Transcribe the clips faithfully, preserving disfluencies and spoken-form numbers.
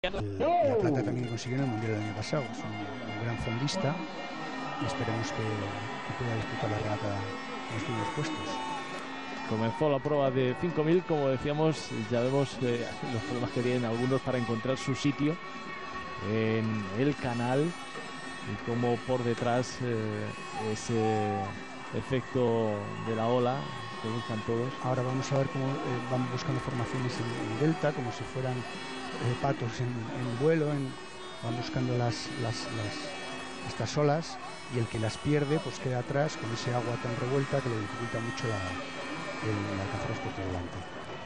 El, la plata también consiguió en el Mundial del año pasado. Es un, un gran fondista y esperemos que, que pueda disputar la regata en los primeros puestos. Comenzó la prueba de cinco mil, como decíamos, ya vemos eh, los problemas que tienen algunos para encontrar su sitio en el canal y como por detrás eh, ese efecto de la ola que buscan todos. Ahora vamos a ver cómo eh, van buscando formaciones en, en delta, como si fueran eh, patos en, en vuelo, en, van buscando las, las, las, estas olas, y el que las pierde pues queda atrás con ese agua tan revuelta que le dificulta mucho la, el, el alcanzar por delante.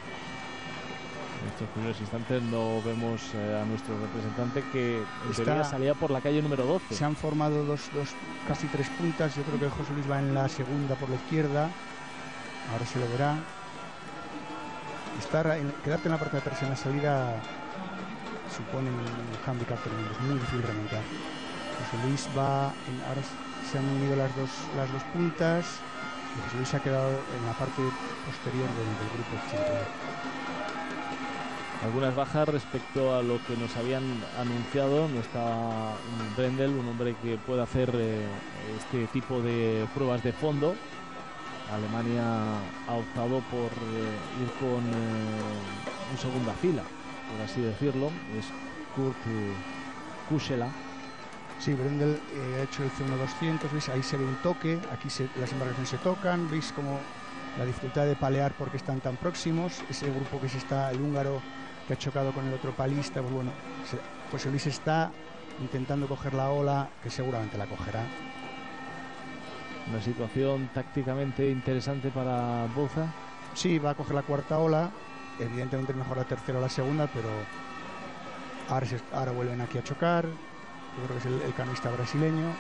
En estos primeros instantes no vemos eh, a nuestro representante, que en Está, teoría salía por la calle número doce. Se han formado dos, dos, casi tres puntas. Yo creo que José Luis va en la segunda por la izquierda. Ahora se lo verá. Estar en, quedarte en la parte de atrás en la salida supone un handicap tremendo, es muy difícil remontar. José Luis va en, ahora se han unido las dos, las dos puntas y José Luis se ha quedado en la parte posterior del, del grupo central. Algunas bajas respecto a lo que nos habían anunciado. No está Brendel, un hombre que puede hacer eh, este tipo de pruebas de fondo. Alemania ha optado por eh, ir con eh, un segunda fila, por así decirlo. Es Kurt eh, Kuschela. Sí, Brendel eh, ha hecho el C uno doscientos, ¿veis? Ahí se ve un toque, aquí se, las embarcaciones se tocan, veis como la dificultad de palear porque están tan próximos. Ese grupo que se está, el húngaro que ha chocado con el otro palista, pues bueno, se, José Luis está intentando coger la ola, que seguramente la cogerá. Una situación tácticamente interesante para Bouza. Sí, va a coger la cuarta ola, evidentemente es mejor la tercera o la segunda, pero ahora, se, ahora vuelven aquí a chocar. Yo creo que es el, el canoista brasileño.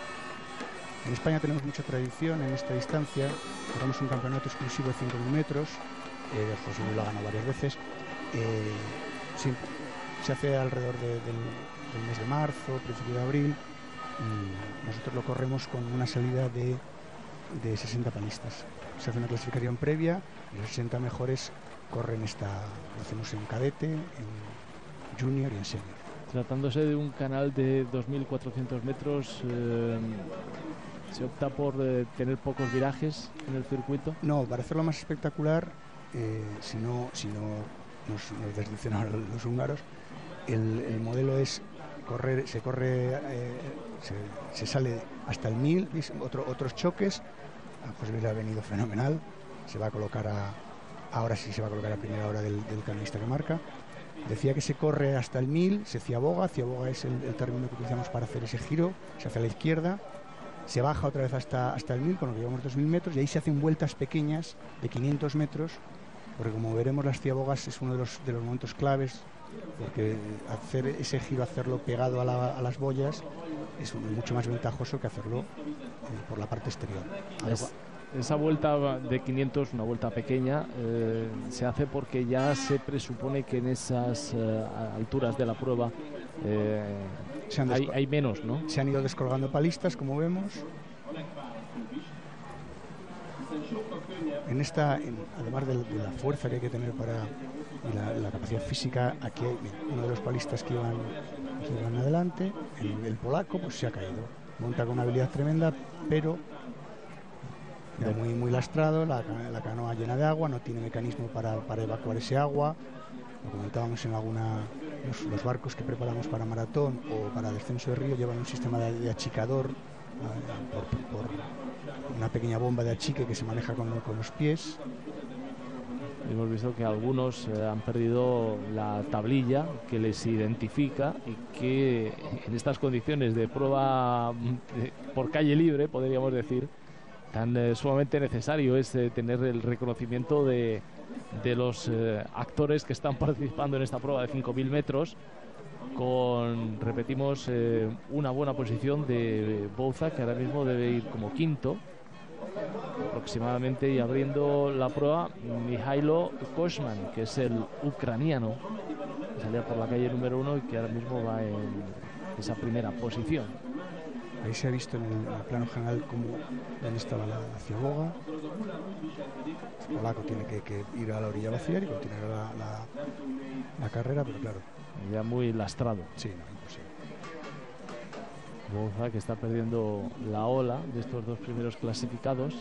En España tenemos mucha tradición en esta distancia. Tenemos un campeonato exclusivo de cinco mil metros. Eh, José Luis lo ha ganado varias veces. Eh, sí, se hace alrededor de, del, del mes de marzo, principio de abril. Y nosotros lo corremos con una salida de, de sesenta panistas. Se hace una clasificación previa y los sesenta mejores corren esta. Lo hacemos en cadete, en junior y en senior. Tratándose de un canal de dos mil cuatrocientos metros, eh, ¿se opta por eh, tener pocos virajes en el circuito? No, para hacerlo más espectacular, eh, si no, si no nos, nos desdicen ahora los húngaros, el, el modelo es correr, se corre, eh, se, se sale hasta el mil, ¿veis? Otro, otros choques. A José Luis le ha venido fenomenal, se va a colocar a, ahora sí se va a colocar a primera hora del, del canoista que marca. Decía que se corre hasta el mil, se ciaboga, ciaboga es el, el término que utilizamos para hacer ese giro, se hace a la izquierda, se baja otra vez hasta, hasta el mil, con lo que llevamos dos mil metros, y ahí se hacen vueltas pequeñas de quinientos metros, porque como veremos las ciabogas es uno de los, de los momentos claves, porque hacer ese giro, hacerlo pegado a, la, a las boyas, es un, mucho más ventajoso que hacerlo eh, por la parte exterior. Es, esa vuelta de quinientos, una vuelta pequeña, eh, se hace porque ya se presupone que en esas eh, alturas de la prueba eh, hay, hay menos, ¿no? Se han ido descolgando palistas, como vemos. En esta, en, además de, de la fuerza que hay que tener para y la, la capacidad física, aquí hay uno de los palistas que iban, que iban adelante, el, el polaco, pues se ha caído. Monta con una habilidad tremenda, pero ya muy, muy lastrado, la, la canoa llena de agua, no tiene mecanismo para, para evacuar ese agua. Lo comentábamos en alguna, los, los barcos que preparamos para maratón o para descenso de río llevan un sistema de, de achicador, eh, por, por una pequeña bomba de achique que se maneja con, con los pies. Hemos visto que algunos eh, han perdido la tablilla que les identifica y que en estas condiciones de prueba de, por calle libre, podríamos decir, tan eh, sumamente necesario es eh, tener el reconocimiento de, de los eh, actores que están participando en esta prueba de cinco mil metros, con, repetimos, eh, una buena posición de Bouza, que ahora mismo debe ir como quinto aproximadamente, y abriendo la prueba Mihailo Koshman, que es el ucraniano que salía por la calle número uno y que ahora mismo va en esa primera posición. Ahí se ha visto en el, en el plano general cómo, dónde estaba la, la ciaboga. El polaco tiene que, que ir a la orilla vacía y continuar la, la, la carrera, pero claro. Ya muy lastrado. Sí, no, imposible. Bouza, que está perdiendo la ola de estos dos primeros clasificados.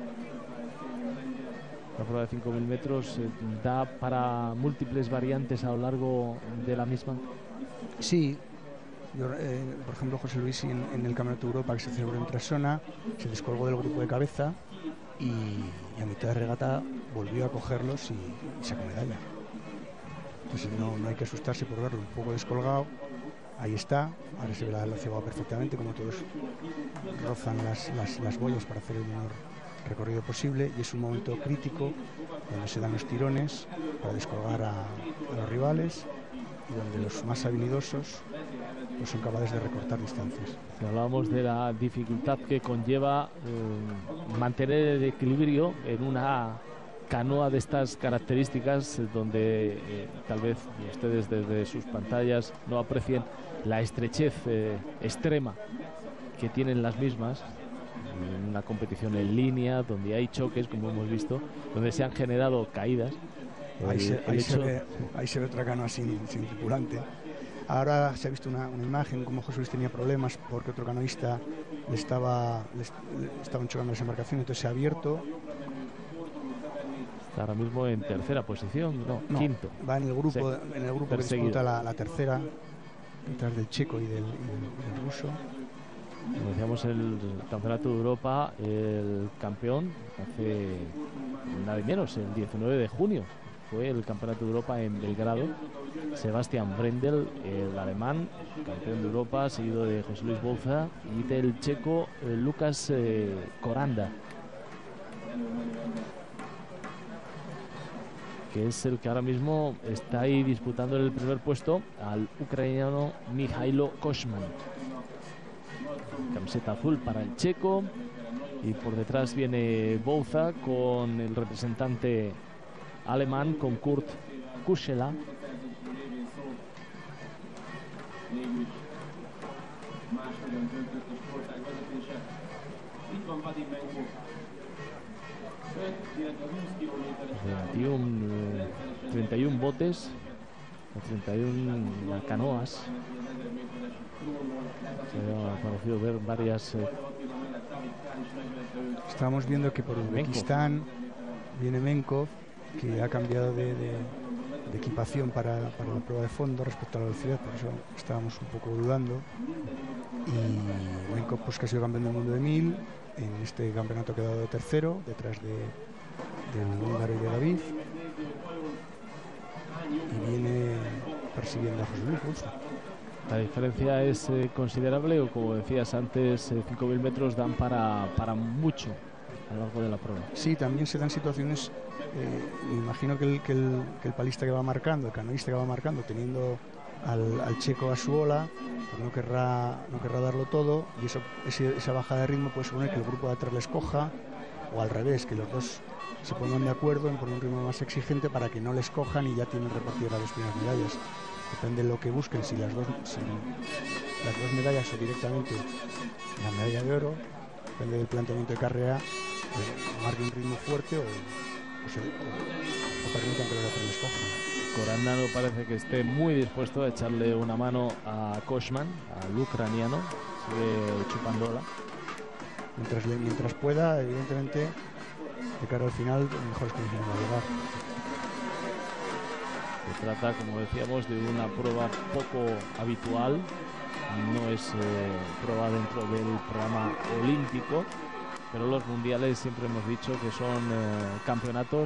La prueba de cinco mil metros eh, da para múltiples variantes a lo largo de la misma. Sí. Yo, eh, por ejemplo, José Luis en, en el Campeonato de Europa que se celebró en Trasona se descolgó del grupo de cabeza y, y a mitad de regata volvió a cogerlos y, y sacó medalla. Entonces no, no hay que asustarse por verlo un poco descolgado. Ahí está, ahora se ve la, la cebada perfectamente, como todos rozan las, las, las boyas para hacer el menor recorrido posible, y es un momento crítico donde se dan los tirones para descolgar a, a los rivales y donde los más habilidosos pues son capaces de recortar distancias. Si hablábamos de la dificultad que conlleva eh, mantener el equilibrio en una canoa de estas características, eh, donde eh, tal vez ustedes desde sus pantallas no aprecien la estrechez eh, extrema que tienen las mismas, en una competición en línea donde hay choques, como hemos visto, donde se han generado caídas. Ahí, el, se, el ahí, hecho... se ve, ahí se ve otra canoa sin, sin tripulante. Ahora se ha visto una, una imagen como José Luis tenía problemas porque otro canoísta le estaba le, le estaban chocando esa embarcación, entonces se ha abierto. Está ahora mismo en tercera posición, no, no quinto. Va en el grupo, sí, en el grupo que disputa la, la tercera, detrás del checo y del, y del, y del ruso. Como decíamos, el Campeonato de Europa, el campeón hace nada menos, el diecinueve de junio fue el Campeonato de Europa en Belgrado. Sebastian Brendel, el alemán, campeón de Europa, seguido de José Luis Bouza y del checo eh, Lucas eh, Koranda, que es el que ahora mismo está ahí disputando el primer puesto al ucraniano Mihailo Koshman. Camiseta azul para el checo, y por detrás viene Bouza con el representante alemán, con Kurt Kuschela. veintiuno, eh, treinta y uno botes, treinta y uno canoas. Se ha parecido ver varias. Eh... Estábamos viendo que por Uzbekistán viene Menkov, que ha cambiado de, de, de equipación para, para la prueba de fondo respecto a la velocidad, por eso estábamos un poco dudando. Y Menkov, pues, que ha sido campeón del mundo de mil, en este campeonato ha quedado de tercero, detrás de, del húngaro y de David, y viene persiguiendo a José Luis Bouza. La diferencia es eh, considerable, o como decías antes, eh, cinco mil metros dan para, para mucho a lo largo de la prueba. Sí, también se dan situaciones, eh, me imagino que el, que, el, que el palista que va marcando, el canoísta que va marcando, teniendo al, al checo a su ola, pues no querrá, no querrá darlo todo, y eso, ese, esa baja de ritmo puede suponer que el grupo de atrás les coja, o al revés, que los dos se pongan de acuerdo en poner un ritmo más exigente para que no les cojan y ya tienen repartidas las dos primeras medallas. Depende de lo que busquen, si las dos, si las dos medallas o directamente la medalla de oro, depende del planteamiento de carrera, pues marque un ritmo fuerte o, o, se, o, o permitan que los otros les cojan. Koranda no parece que esté muy dispuesto a echarle una mano a Koshman, al ucraniano, sigue chupándola. Mientras, mientras pueda, evidentemente, de cara al final, mejores condiciones va a llegar. Se trata, como decíamos, de una prueba poco habitual, no es eh, prueba dentro del programa olímpico, pero los mundiales siempre hemos dicho que son eh, campeonatos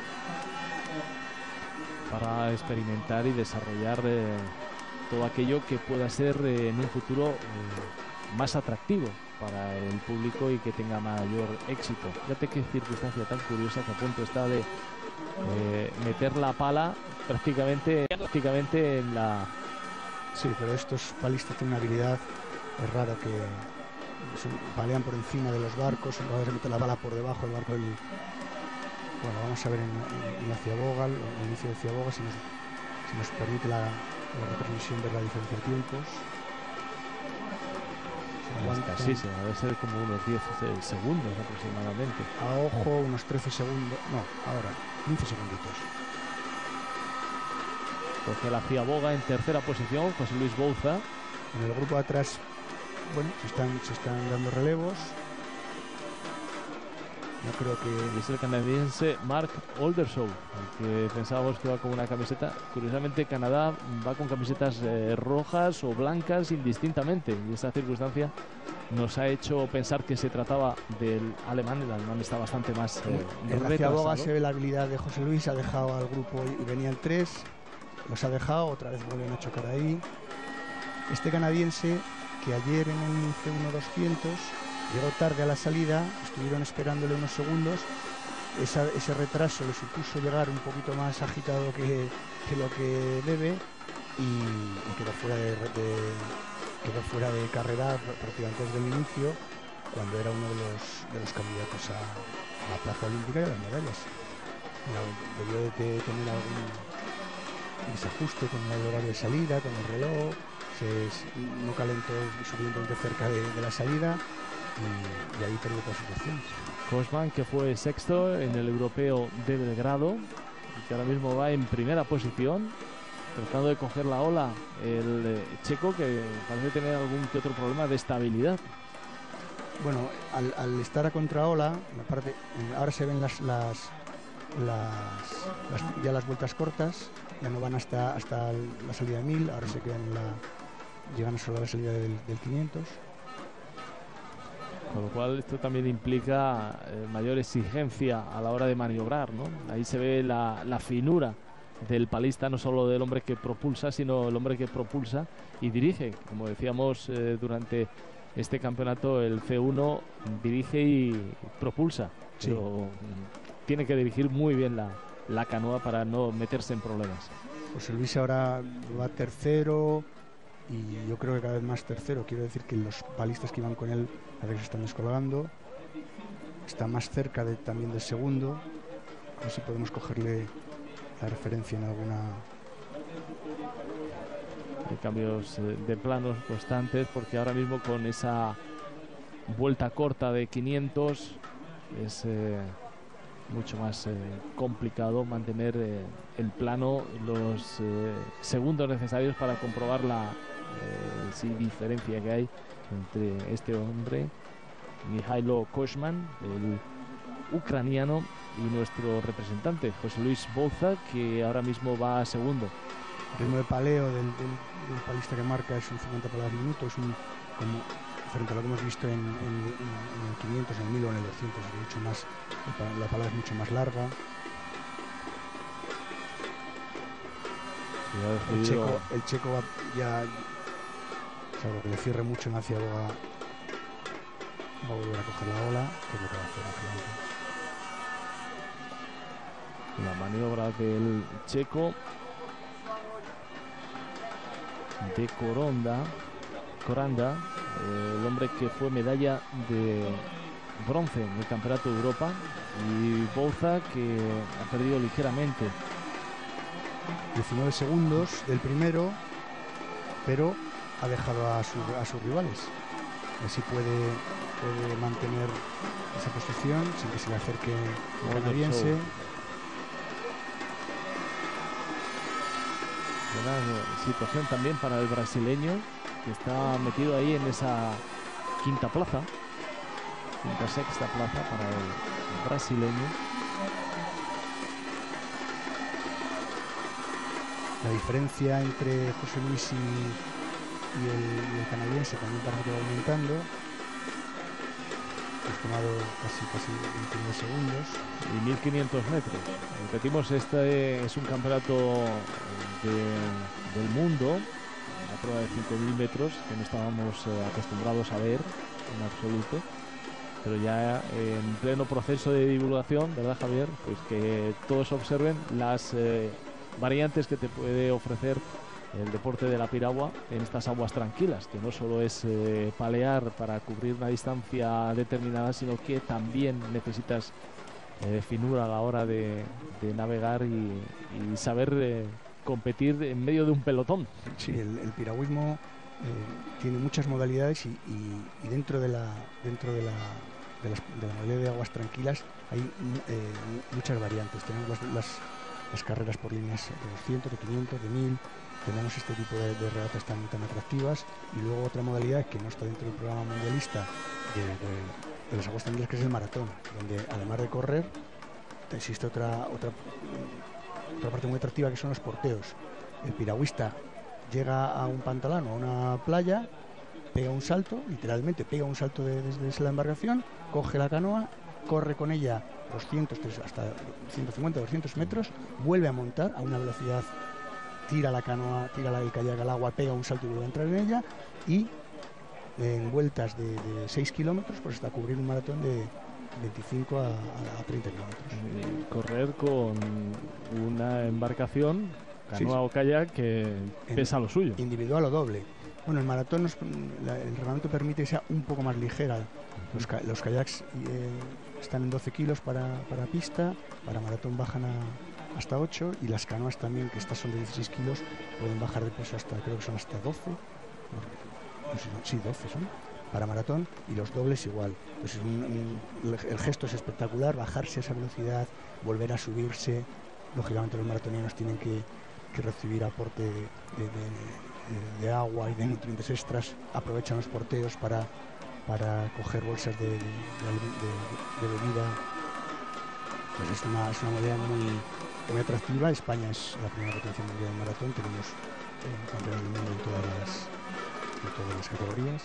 para experimentar y desarrollar eh, todo aquello que pueda ser eh, en un futuro eh, más atractivo para el público y que tenga mayor éxito. Fíjate qué circunstancia tan curiosa, que a punto está de eh, meter la pala prácticamente, prácticamente en la... Sí, pero estos palistas tienen una habilidad, es raro que son, palean por encima de los barcos, son capaces de meter la bala por debajo del barco del... Bueno, vamos a ver en, en, en la ciaboga, el, el inicio de ciaboga, si nos, si nos permite la, la retransmisión de la diferencia de tiempos. Se aguanta. cerca, sí, sí, debe ser como unos diez segundos aproximadamente. A ojo, unos trece segundos, no, ahora, quince segunditos. Coge la Ciaboga en tercera posición, José Luis Bouza. En el grupo de atrás, bueno, se están, se están dando relevos. No creo que... Es el canadiense Mark Oldershaw, el que pensábamos que iba con una camiseta. Curiosamente, Canadá va con camisetas eh, rojas o blancas indistintamente, y esa circunstancia nos ha hecho pensar que se trataba del alemán. El alemán está bastante más eh, en la Ciaboga se ve la habilidad de José Luis. Ha dejado al grupo y venían tres, los ha dejado, otra vez vuelven a chocar ahí. Este canadiense, que ayer en el C uno doscientos llegó tarde a la salida, estuvieron esperándole unos segundos. Esa, ese retraso le supuso llegar un poquito más agitado que, que lo que debe, y, y quedó fuera de, de, quedó fuera de carrera prácticamente desde el inicio, cuando era uno de los, de los candidatos a, a la plaza olímpica y a las medallas. Debió de tener algún desajuste con el horario de salida, con el reloj, se, no calentó suficientemente cerca de, de la salida, y, y ahí perdió clasificación. Korsman, que fue sexto en el europeo de Belgrado y que ahora mismo va en primera posición, tratando de coger la ola. El eh, checo, que parece tener algún que otro problema de estabilidad. Bueno, al, al estar a contraola, aparte, ahora se ven las, las, las, las ya las vueltas cortas, ya no van hasta, hasta la salida de mil, ahora se quedan en la, llegan solo a la salida del, del quinientos. Con lo cual esto también implica eh, mayor exigencia a la hora de maniobrar, ¿no? Ahí se ve la, la finura del palista, no solo del hombre que propulsa, sino el hombre que propulsa y dirige. Como decíamos eh, durante este campeonato, el C uno dirige y propulsa, sí. Pero mm, tiene que dirigir muy bien la, la canoa para no meterse en problemas. José Luis ahora va tercero, y yo creo que cada vez más tercero. Quiero decir que los palistas que iban con él a veces están descolgando, está más cerca de, también del segundo. A ver si podemos cogerle la referencia en alguna... Hay cambios de planos constantes, porque ahora mismo con esa vuelta corta de quinientos es eh, mucho más eh, complicado mantener eh, el plano, los eh, segundos necesarios para comprobar la eh, sí, diferencia que hay entre este hombre, Mihailo Korsman, el ucraniano, y nuestro representante, José Luis Bouza, que ahora mismo va a segundo. El ritmo de paleo del, del, del palista que marca es un cincuenta paladas minutos, un, como, frente a lo que hemos visto en, en, en, en el quinientos, en el mil o en el doscientos, es mucho más, la palada es mucho más larga. El checo, el checo va ya, salvo que le cierre mucho en la Ciaboga, va a volver a coger la ola, que es lo que va a hacer al final. La maniobra del checo de Coronda, Coranda, eh, el hombre que fue medalla de bronce en el Campeonato de Europa, y Bouza, que ha perdido ligeramente. diecinueve segundos del primero, pero ha dejado a, su, a sus rivales. Así puede, puede mantener esa posición sin que se le acerque el canadiense. Buena situación también para el brasileño, que está metido ahí en esa quinta plaza, quinta sexta plaza para el brasileño. La diferencia entre José Luis y, y, el, y el canadiense también parece que va aumentando. Hemos tomado casi, casi veintinueve segundos. Y mil quinientos metros. Repetimos, este es un campeonato de, del mundo, una prueba de cinco mil metros que no estábamos eh, acostumbrados a ver en absoluto. Pero ya en pleno proceso de divulgación, ¿verdad, Javier? Pues que todos observen las eh, variantes que te puede ofrecer el deporte de la piragua en estas aguas tranquilas, que no solo es eh, palear para cubrir una distancia determinada, sino que también necesitas eh, finura a la hora de, de navegar y, y saber eh, competir en medio de un pelotón. Sí, el, el piragüismo eh, tiene muchas modalidades y, y, y dentro de la dentro de la, de, las, de la modalidad de aguas tranquilas hay eh, muchas variantes. Tenemos las, las, las carreras por líneas de doscientos, de quinientos, de mil. Tenemos este tipo de, de regatas tan, tan atractivas, y luego otra modalidad que no está dentro del programa mundialista de, de, de las aguas tranquilas, que es el maratón, donde además de correr existe otra, otra, otra parte muy atractiva, que son los porteos. El piragüista llega a un pantalón o a una playa, pega un salto, literalmente pega un salto de, desde la embarcación, coge la canoa, corre con ella doscientos, hasta ciento cincuenta, doscientos metros, vuelve a montar a una velocidad, tira la canoa, tira la, el kayak al agua, pega un salto y vuelve a entrar en ella, y en vueltas de, de seis kilómetros, pues hasta cubrir un maratón de veinticinco a, a treinta kilómetros. Correr con una embarcación, canoa sí, o kayak, que pesa lo suyo. Individual o doble. Bueno, el maratón, nos, la, el reglamento permite que sea un poco más ligera. Los, los kayaks eh, están en doce kilos para, para pista, para maratón bajan a hasta ocho, y las canoas también, que estas son de dieciséis kilos, pueden bajar de peso hasta, creo que son hasta doce, no, no sé, no, sí, doce son, para maratón, y los dobles igual. Entonces un, un, el gesto es espectacular, bajarse a esa velocidad, volver a subirse. Lógicamente los maratonianos tienen que, que recibir aporte de, de, de, de agua y de nutrientes extras, aprovechan los porteos para, para coger bolsas de, de, de, de, de bebida. Pues es una, es una modalidad muy, muy atractiva. España es la primera potencia mundial del maratón, tenemos eh, campeones del mundo en todas las, en todas las categorías.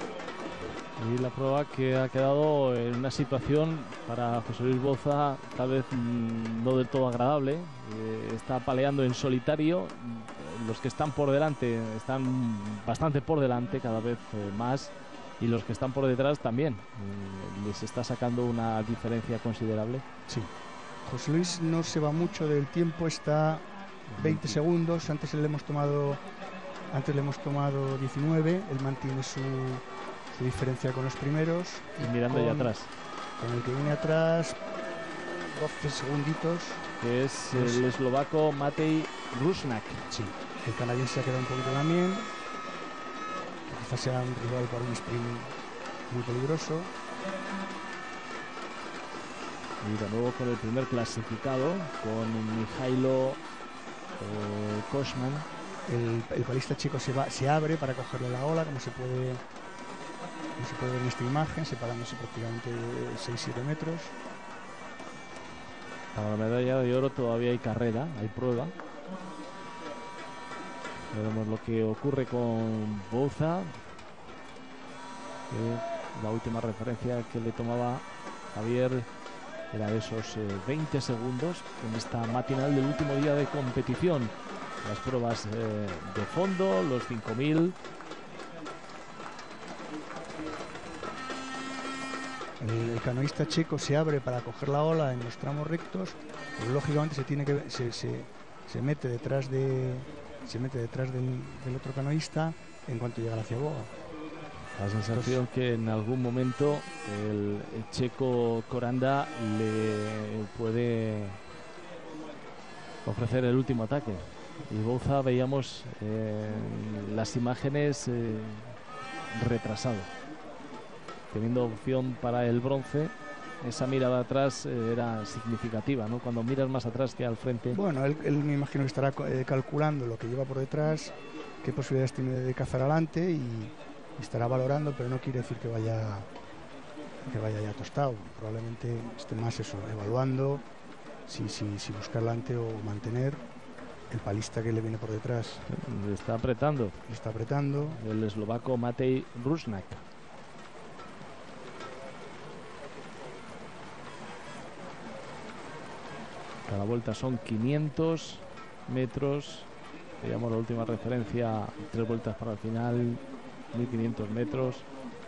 Y la prueba que ha quedado en una situación para José Luis Boza tal vez mmm, no del todo agradable. Eh, está paleando en solitario. Los que están por delante están bastante por delante, cada vez eh, más, y los que están por detrás también. Eh, les está sacando una diferencia considerable. Sí. José Luis no se va mucho del tiempo, está veinte segundos. Antes le hemos tomado antes le hemos tomado diecinueve. Él mantiene su, su diferencia con los primeros. Y mirando allá atrás. Con el que viene atrás, doce segunditos. Que es el es... eslovaco Matej Rusnak. Sí. El canadiense se ha quedado un poquito también. Quizás sea un rival para un sprint muy peligroso. Y de nuevo con el primer clasificado, con Mijailo eh, Košman. El, el palista chico se, va, se abre para cogerle la ola, como se puede, como se puede ver en esta imagen, separándose prácticamente seis siete metros. Para la medalla de oro todavía hay carrera, hay prueba. Veremos lo que ocurre con Boza. Eh, la última referencia que le tomaba Javier era de esos eh, veinte segundos en esta matinal del último día de competición. Las pruebas eh, de fondo, los cinco mil. El, el canoísta checo se abre para coger la ola en los tramos rectos, pero lógicamente se tiene que se, se, se mete detrás de se mete detrás del, del otro canoísta en cuanto llega a la ciaboga. La sensación Entonces, que en algún momento el, el checo Coranda le puede ofrecer el último ataque. Y Boza veíamos eh, las imágenes eh, retrasado, teniendo opción para el bronce. Esa mirada atrás eh, era significativa, ¿no? Cuando miras más atrás que al frente. Bueno, él, él me imagino que estará eh, calculando lo que lleva por detrás, qué posibilidades tiene de cazar adelante, y estará valorando, pero no quiere decir que vaya que vaya ya tostado. Probablemente esté más eso, evaluando si, si, si buscar adelante o mantener. El palista que le viene por detrás le está apretando. Le está apretando. El eslovaco Matej Rusnak. Cada vuelta son quinientos metros. Veíamos la última referencia, tres vueltas para el final, mil quinientos metros.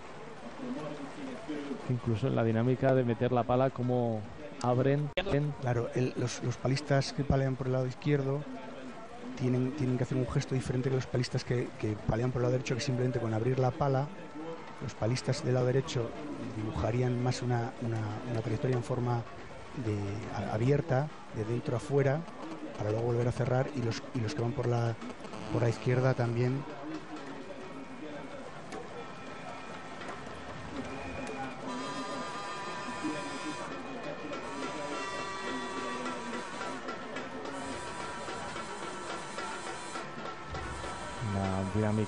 Incluso en la dinámica de meter la pala, como abren. Claro, el, los, los palistas que palean por el lado izquierdo tienen, tienen que hacer un gesto diferente que los palistas que, que palean por el lado derecho, que simplemente con abrir la pala, los palistas del lado derecho dibujarían más una, una, una trayectoria en forma de, a, abierta, de dentro a fuera, para luego volver a cerrar, y los, y los que van por la, por la izquierda también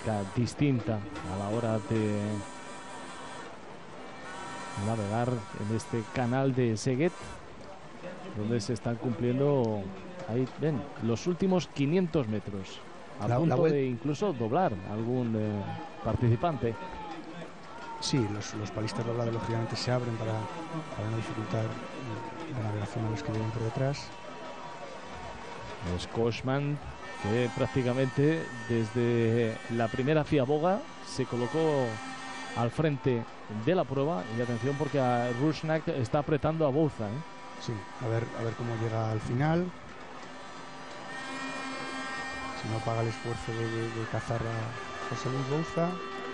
técnica distinta a la hora de navegar en este canal de Seguet, donde se están cumpliendo, ahí ven, los últimos quinientos metros, a la, punto la de incluso doblar algún eh, participante. Sí, los, los palistas doblados lógicamente se abren para, para no dificultar la navegación a los que vienen por detrás. Es Koshman, que prácticamente desde la primera ciaboga se colocó al frente de la prueba. Y atención, porque a Rusnak está apretando a Bouza, ¿eh? Sí, a ver, a ver cómo llega al final. Si no paga el esfuerzo de, de, de cazar a José Luis Bouza.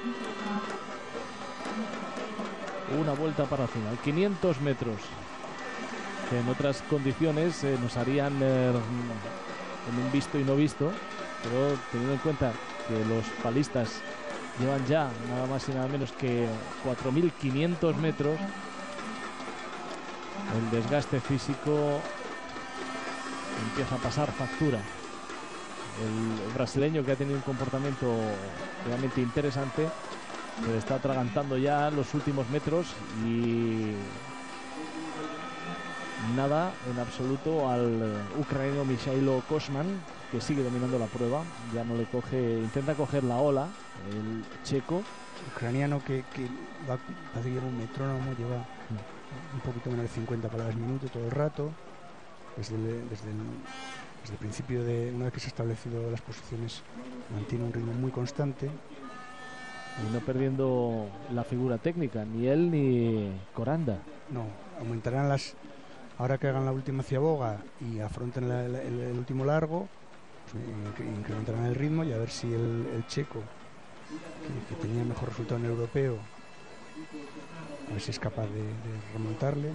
Una vuelta para el final, quinientos metros, que en otras condiciones eh, nos harían eh, en un visto y no visto, pero teniendo en cuenta que los palistas llevan ya nada más y nada menos que cuatro mil quinientos metros, el desgaste físico empieza a pasar factura. El brasileño, que ha tenido un comportamiento realmente interesante, se le está atragantando ya los últimos metros y nada en absoluto al ucraniano Mikhailo Koshman, que sigue dominando la prueba. Ya no le coge, intenta coger la ola el checo. Ucraniano que, que va a seguir un metrónomo, lleva un poquito menos de cincuenta palabras minuto todo el rato. Desde el, desde, el, desde el principio, de una vez que se han establecido las posiciones, mantiene un ritmo muy constante. Y no perdiendo la figura técnica, ni él ni Coranda. No, aumentarán las... Ahora que hagan la última ciaboga y afronten la, la, el, el último largo, pues, incrementarán el ritmo, y a ver si el, el checo, que, que tenía mejor resultado en el europeo, a ver si es capaz de, de remontarle.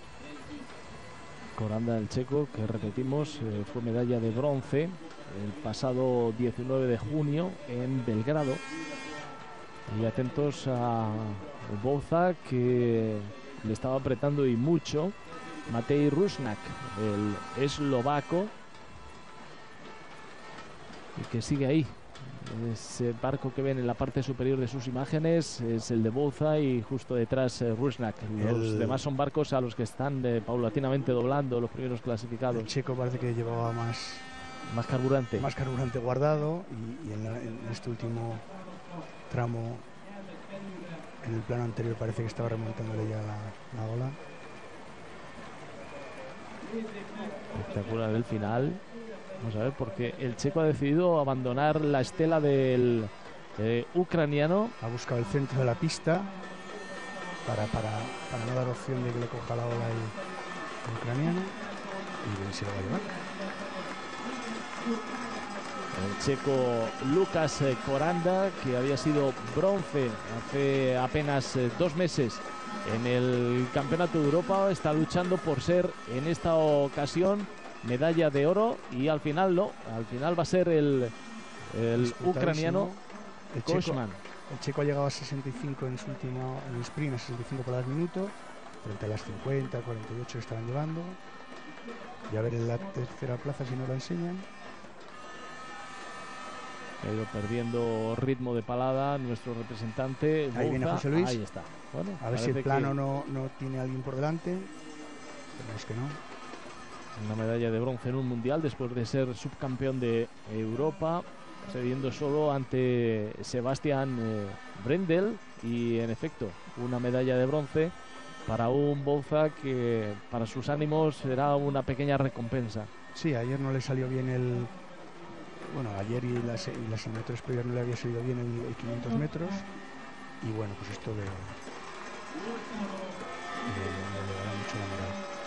Coranda, el checo, que repetimos, eh, fue medalla de bronce el pasado diecinueve de junio en Belgrado. Y atentos a Bouza, que le estaba apretando y mucho Matej Rusnak, el eslovaco, y que sigue ahí. Ese barco que ven en la parte superior de sus imágenes es el de Bouza, y justo detrás eh, Rusnak. Los el... demás son barcos a los que están eh, paulatinamente doblando los primeros clasificados. El checo parece que llevaba más más carburante más carburante guardado, y, y en, la, en este último tramo, en el plano anterior, parece que estaba remontándole ya la, la ola. Espectacular el final. Vamos a ver, porque el checo ha decidido abandonar la estela del eh, ucraniano. Ha buscado el centro de la pista para, para, para no dar opción de que le coja la ola el, el ucraniano, y se lo va a llevar. El checo Lucas Koranda, que había sido bronce hace apenas eh, dos meses en el Campeonato de Europa, está luchando por ser en esta ocasión medalla de oro, y al final no, al final va a ser el, el ucraniano el Koshman. Checo, el checo ha llegado a sesenta y cinco en su último, en el sprint, a sesenta y cinco palabras minuto, frente a las cincuenta, cuarenta y ocho que estaban llevando. Y a ver en la tercera plaza si no la enseñan. Ha ido perdiendo ritmo de palada nuestro representante. Ahí Bouza. viene José Luis. Ahí está. Bueno, a ver si el plano que... no, no tiene a alguien por delante. Esperemos que no. Una medalla de bronce en un mundial después de ser subcampeón de Europa, cediendo solo ante Sebastián eh, Brendel, y en efecto una medalla de bronce para un Bouza que para sus ánimos será una pequeña recompensa. Sí, ayer no le salió bien el... Bueno, ayer y las, y las metros previas no le había salido bien el, el quinientos metros, y bueno, pues esto le, le, le, le dará mucho la moral.